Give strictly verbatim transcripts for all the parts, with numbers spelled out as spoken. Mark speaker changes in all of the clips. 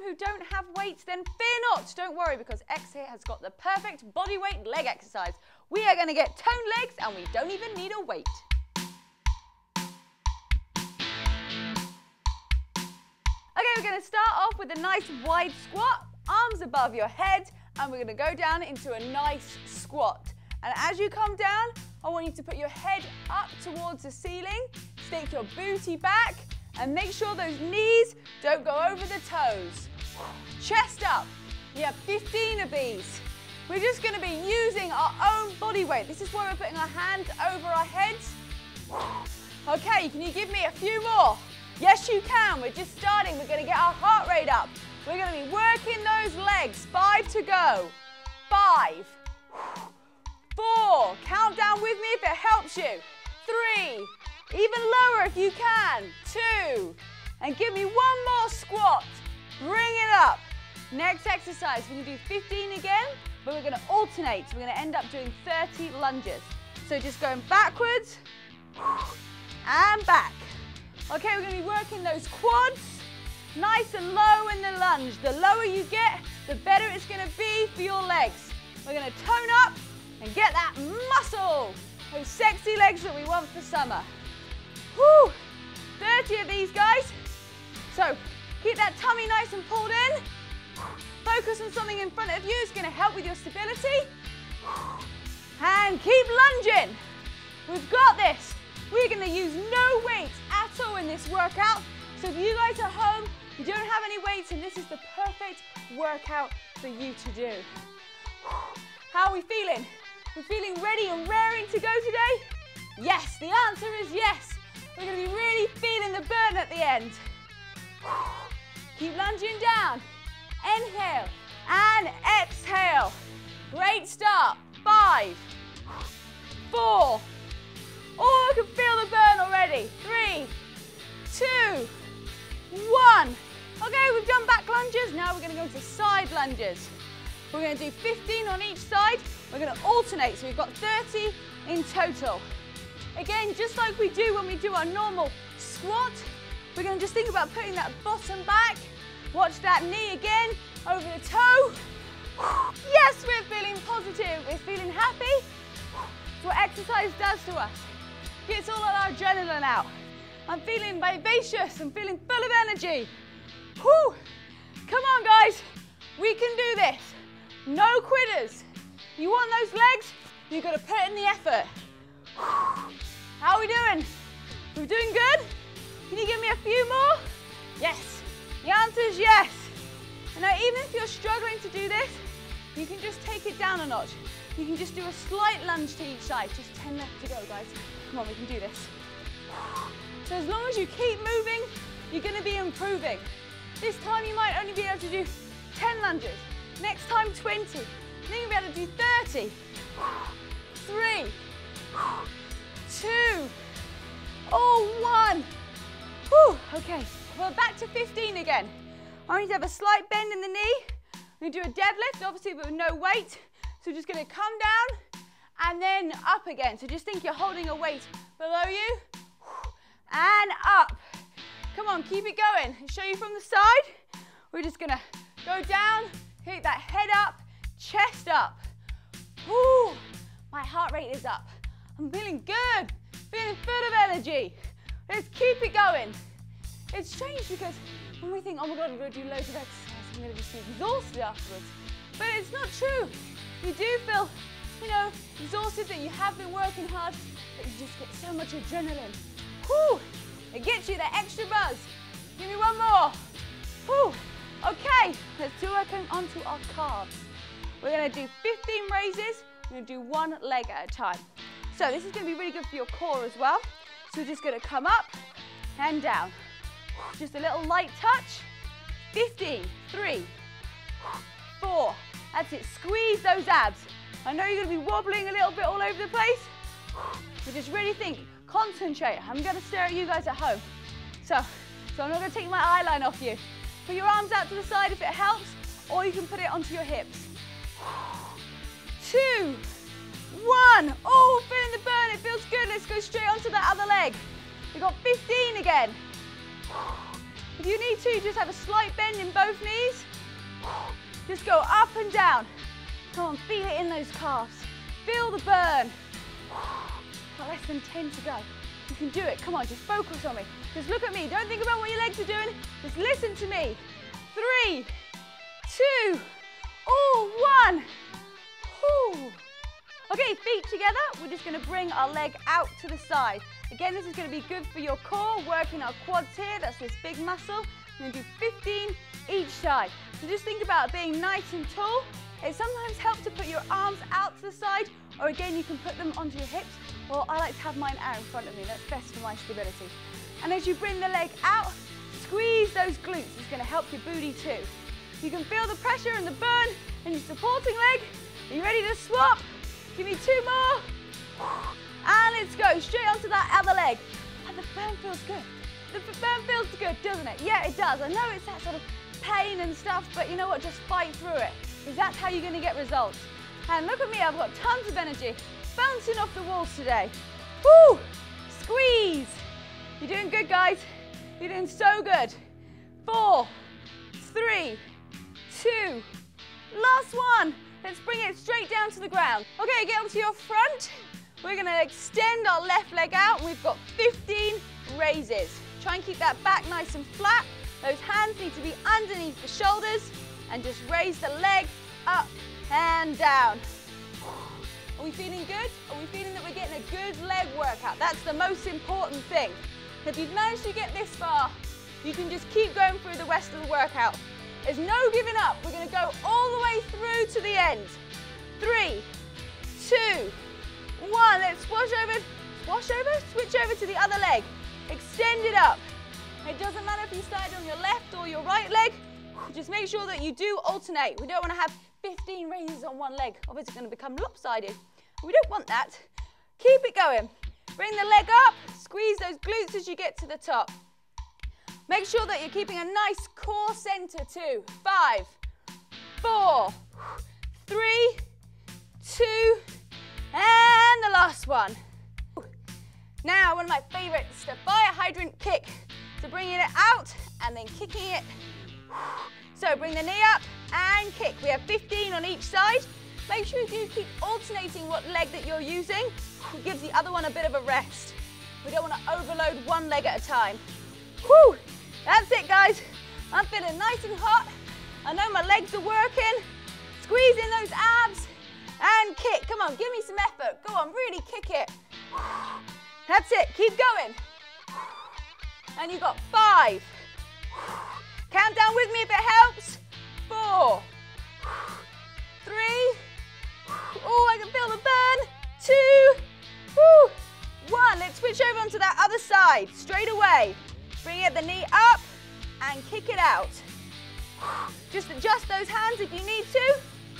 Speaker 1: who don't have weights, then fear not. Don't worry, because X here has got the perfect body weight leg exercise. We are going to get toned legs and we don't even need a weight. Okay, we're going to start off with a nice wide squat, arms above your head, and we're going to go down into a nice squat. And as you come down, I want you to put your head up towards the ceiling, stick your booty back, and make sure those knees don't go over the toes. Chest up. We have fifteen of these. We're just going to be using our own body weight. This is why we're putting our hands over our heads. Okay, can you give me a few more? Yes, you can. We're just starting. We're going to get our heart rate up. We're going to be working those legs. Five to go. Five. Four. Count down with me if it helps you. Three. Even lower if you can. Two. And give me one more squat. Bring it up. Next exercise, we're going to do fifteen again, but we're going to alternate. We're going to end up doing thirty lunges. So just going backwards and back. Okay, we're going to be working those quads, nice and low in the lunge. The lower you get, the better it's going to be for your legs. We're going to tone up and get that muscle, those sexy legs that we want for summer. Woo! thirty of these, guys. So keep that tummy nice and pulled in. Focus on something in front of you. It's going to help with your stability. And keep lunging. We've got this. We're going to use no weights at all in this workout. So if you guys are home, you don't have any weights, and this is the perfect workout for you to do. How are we feeling? We're feeling ready and raring to go today? Yes, the answer is yes. We're going to be really feeling the burn at the end. Keep lunging down. Inhale and exhale. Great start. Five, four. Oh, I can feel the burn already. Three, two, one. Okay, we've done back lunges. Now we're going to go into side lunges. We're going to do fifteen on each side. We're going to alternate, so we've got thirty in total. Again, just like we do when we do our normal squat, we're going to just think about putting that bottom back. Watch that knee again, over the toe. Yes, we're feeling positive. We're feeling happy. It's what exercise does to us. Gets all of our adrenaline out. I'm feeling vivacious. I'm feeling full of energy. Whew. Come on, guys. We can do this. No quitters. You want those legs? You've got to put in the effort. How are we doing? We're doing good? Can you give me a few more? Yes. The answer is yes. And now, even if you're struggling to do this, you can just take it down a notch. You can just do a slight lunge to each side. Just ten left to go, guys. Come on, we can do this. So as long as you keep moving, you're going to be improving. This time you might only be able to do ten lunges. Next time, twenty. Then you'll be able to do thirty. Three, two, oh, one. Whew, okay. Well, back to fifteen again. I want you to have a slight bend in the knee. We're going to do a deadlift, obviously with no weight. So we're just going to come down and then up again. So just think you're holding a weight below you. And up. Come on, keep it going. I'll show you from the side. We're just going to go down, hit that head up, chest up. Woo, my heart rate is up. I'm feeling good, feeling full of energy. Let's keep it going. It's strange because when we think, oh my God, I'm going to do loads of exercise, I'm going to just be exhausted afterwards. But it's not true. You do feel, you know, exhausted, that you have been working hard, but you just get so much adrenaline. Whew, it gets you that extra buzz. Give me one more. Whew. Okay, let's do working onto our calves. We're going to do fifteen raises. We're going to do one leg at a time. So this is going to be really good for your core as well. So we're just going to come up and down. Just a little light touch. fifteen, three, four. That's it, squeeze those abs. I know you're going to be wobbling a little bit all over the place, but just really think, concentrate. I'm going to stare at you guys at home. So, so I'm not going to take my eye line off you. Put your arms out to the side if it helps, or you can put it onto your hips. Two, one. Oh, feeling the burn, it feels good. Let's go straight onto that other leg. We've got fifteen again. If you need to, just have a slight bend in both knees. Just go up and down. Come on, feel it in those calves. Feel the burn. Got less than ten to go. You can do it. Come on, just focus on me. Just look at me. Don't think about what your legs are doing. Just listen to me. Three, two, oh, one. Whew. Okay, feet together. We're just going to bring our leg out to the side. Again, this is going to be good for your core, working our quads here. That's this big muscle. We're going to do fifteen each side. So just think about being nice and tall. It sometimes helps to put your arms out to the side, or again, you can put them onto your hips. Well, I like to have mine out in front of me. That's best for my stability. And as you bring the leg out, squeeze those glutes. It's going to help your booty too. You can feel the pressure and the burn in your supporting leg. Are you ready to swap? Give me two more. And let's go straight onto that other leg. And the burn feels good. The burn feels good, doesn't it? Yeah, it does. I know it's that sort of pain and stuff, but you know what? Just fight through it, because that's how you're going to get results. And look at me, I've got tons of energy bouncing off the walls today. Woo! Squeeze. You're doing good, guys. You're doing so good. Four, three, two, last one. Let's bring it straight down to the ground. Okay, get onto your front. We're going to extend our left leg out, and we've got fifteen raises. Try and keep that back nice and flat. Those hands need to be underneath the shoulders, and just raise the leg up and down. Are we feeling good? Are we feeling that we're getting a good leg workout? That's the most important thing. If you've managed to get this far, you can just keep going through the rest of the workout. There's no giving up. We're going to go all the way through to the end. Three, two, one. Let's swash over, swash over, switch over to the other leg. Extend it up. It doesn't matter if you started on your left or your right leg. Just make sure that you do alternate. We don't want to have fifteen raises on one leg. Obviously, it's going to become lopsided. We don't want that. Keep it going. Bring the leg up. Squeeze those glutes as you get to the top. Make sure that you're keeping a nice core center too. Five, four, three, two, and the last one. Now, one of my favorites, the fire hydrant kick. So bringing it out and then kicking it. So bring the knee up and kick. We have fifteen on each side. Make sure you keep alternating what leg that you're using. It gives the other one a bit of a rest. We don't want to overload one leg at a time. Whew. That's it, guys. I'm feeling nice and hot. I know my legs are working. Squeeze in those abs and kick. Come on, give me some effort. Go on, really kick it. That's it. Keep going. And you've got five. Count down with me if it helps. Four. Three. Oh, I can feel the burn. Two. Woo. One. Let's switch over onto that other side. Straight away. Bring it the knee up and kick it out. Just adjust those hands if you need to.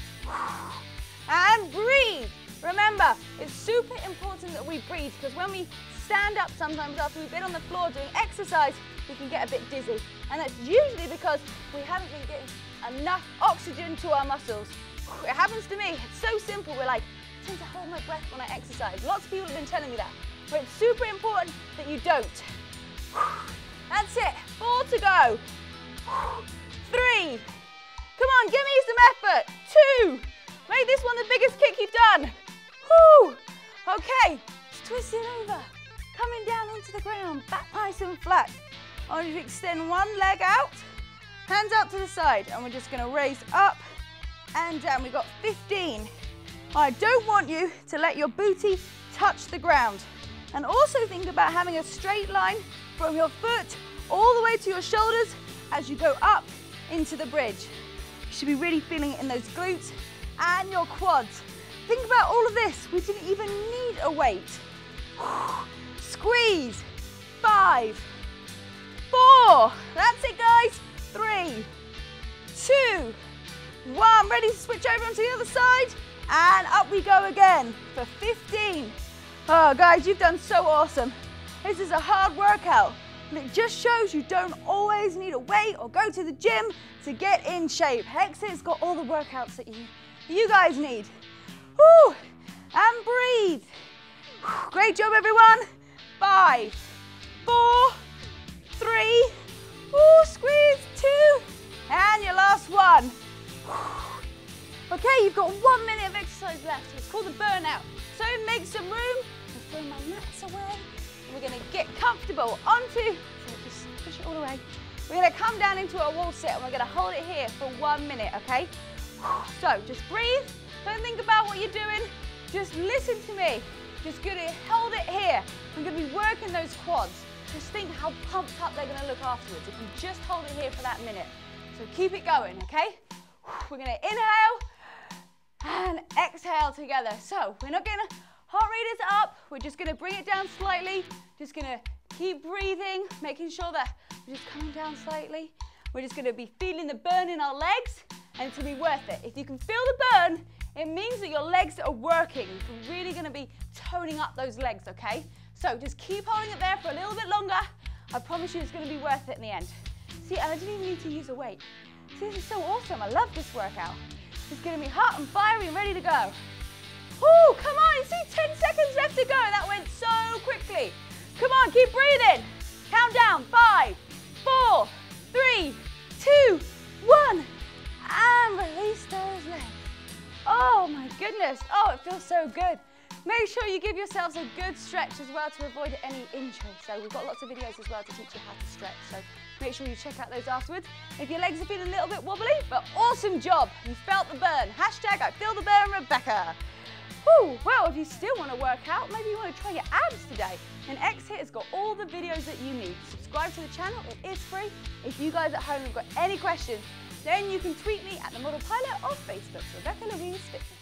Speaker 1: And breathe. Remember, it's super important that we breathe, because when we stand up sometimes after we've been on the floor doing exercise, we can get a bit dizzy. And that's usually because we haven't been getting enough oxygen to our muscles. It happens to me. It's so simple. We're like, I tend to hold my breath when I exercise. Lots of people have been telling me that. But it's super important that you don't. That's it. Four to go. Three. Come on, give me some effort. Two. Make this one the biggest kick you've done. Whew. Okay, just twist it over. Coming down onto the ground, back nice and flat. I want you to extend one leg out, hands out to the side, and we're just gonna raise up and down. We've got fifteen. I don't want you to let your booty touch the ground. And also think about having a straight line from your foot all the way to your shoulders as you go up into the bridge. You should be really feeling it in those glutes and your quads. Think about all of this. We didn't even need a weight. Squeeze. Five, four. That's it, guys. Three, two, one. Ready to switch over onto the other side. And up we go again for fifteen. Oh, guys, you've done so awesome. This is a hard workout, and it just shows you don't always need a weight or go to the gym to get in shape. Hexit's got all the workouts that you, you guys need. Woo! And breathe. Great job, everyone. Five, four, three, Ooh, squeeze, two, and your last one. Okay, you've got one minute of exercise left. It's called the burnout. So make some room. I'm throwing my mats away. And we're gonna get comfortable onto, so just push it all away. We're gonna come down into a wall sit and we're gonna hold it here for one minute, okay? So just breathe. Don't think about what you're doing. Just listen to me. Just gonna hold it here. I'm gonna be working those quads. Just think how pumped up they're gonna look afterwards if you just hold it here for that minute. So keep it going, okay? We're gonna inhale and exhale together. So we're not gonna heart rate is up. We're just gonna bring it down slightly. Just gonna keep breathing, making sure that we're just coming down slightly. We're just gonna be feeling the burn in our legs and it's gonna be worth it. If you can feel the burn, it means that your legs are working. You're really gonna be toning up those legs, okay? So just keep holding it there for a little bit longer. I promise you it's gonna be worth it in the end. See, and I didn't even need to use a weight. See, this is so awesome. I love this workout. It's getting me hot and fiery and ready to go. Woo, come on, you see ten seconds left to go. That went so quickly. Come on, keep breathing. Count down, five, four, three, two, one, and release those legs. Oh my goodness, oh, it feels so good. Make sure you give yourselves a good stretch as well to avoid any injury. So we've got lots of videos as well to teach you how to stretch. So make sure you check out those afterwards. If your legs are feeling a little bit wobbly, but awesome job. You felt the burn. Hashtag I feel the burn, Rebecca. Whew. Well, if you still want to work out, maybe you want to try your abs today. And X-Hit has got all the videos that you need. Subscribe to the channel, it is free. If you guys at home have got any questions, then you can tweet me at The Model Pilot or Facebook, Rebecca Louise Fitness.